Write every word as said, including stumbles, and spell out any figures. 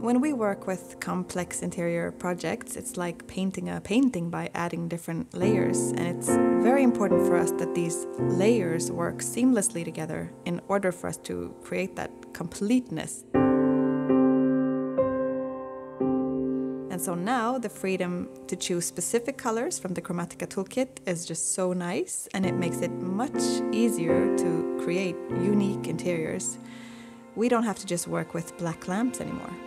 When we work with complex interior projects, it's like painting a painting by adding different layers, and it's very important for us that these layers work seamlessly together in order for us to create that completeness. And so now the freedom to choose specific colors from the Chromatica toolkit is just so nice, and it makes it much easier to create unique interiors. We don't have to just work with black lamps anymore.